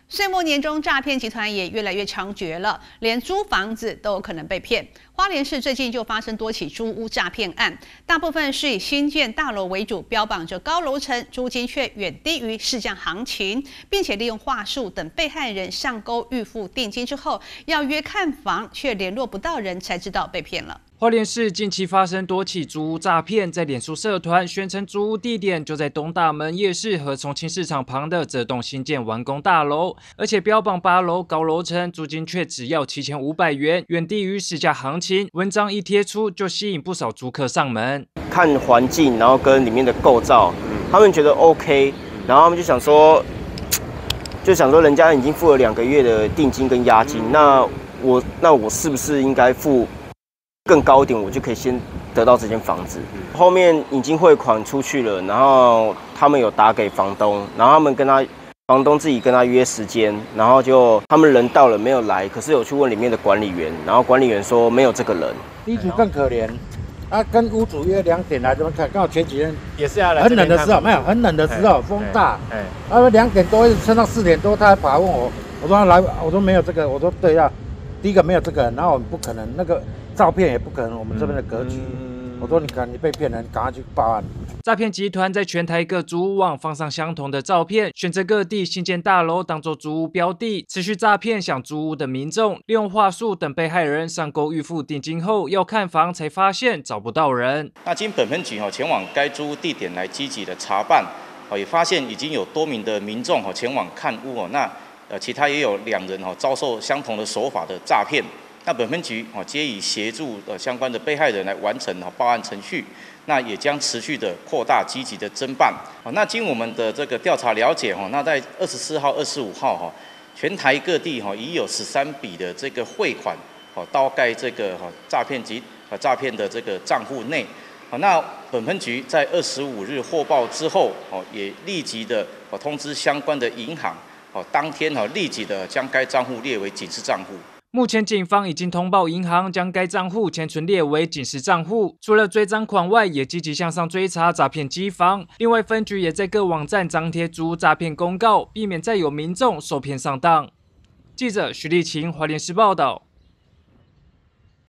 岁末年终诈骗集团也越来越猖獗了，连租房子都有可能被骗。花莲市最近就发生多起租屋诈骗案，大部分是以新建大楼为主，标榜着高楼层，租金却远低于市价行情，并且利用话术等被害人上钩预付定金之后，要约看房，却联络不到人，才知道被骗了。 花莲市近期发生多起租屋诈骗，在脸书社团宣称租屋地点就在东大门夜市和重庆市场旁的这栋新建完工大楼，而且标榜8楼高楼层，租金却只要7500元，远低于市价行情。文章一贴出，就吸引不少租客上门。 看环境，然后跟里面的构造，他们觉得 OK， 然后他们就想说人家已经付了2个月的定金跟押金，那我是不是应该付更高一点，我就可以先得到这间房子？后面已经汇款出去了，然后他们有打给房东，然后房东自己跟他约时间，然后就他们人到了没有来，可是有去问里面的管理员，然后管理员说没有这个人。 地主更可怜，跟屋主约2点来这边看，刚好前几天也是要来很冷的时候，没有很冷的时候，风大，2点多一直撑到4点多，他还跑来问我，我说来，我说没有这个，我说对呀，第一个没有这个，然后不可能那个照片也不可能我们这边的格局。我说你被骗了，你赶快去报案。 诈骗集团在全台各租屋网放上相同的照片，选择各地新建大楼当作租屋标的，持续诈骗想租屋的民众，利用话术等被害人上钩预付定金后，要看房才发现找不到人。 那经本分局前往该租屋地点来积极的查办，也发现已经有多名的民众前往看屋，那其他也有2人遭受相同的手法的诈骗。那本分局皆以协助相关的被害人来完成报案程序，那也将持续的扩大积极的侦办。那经我们的这个调查了解，那在24号、25号全台各地已有13笔的这个汇款到该这个诈骗的这个账户内。那本分局在25日获报之后，也立即的通知相关的银行，当天立即的将该账户列为警示账户。 目前警方已经通报银行，将该账户钱存列为警示账户。除了追赃款外，也积极向上追查诈骗机房。另外，分局也在各网站张贴租屋诈骗公告，避免再有民众受骗上当。记者徐立琴，花莲市报道。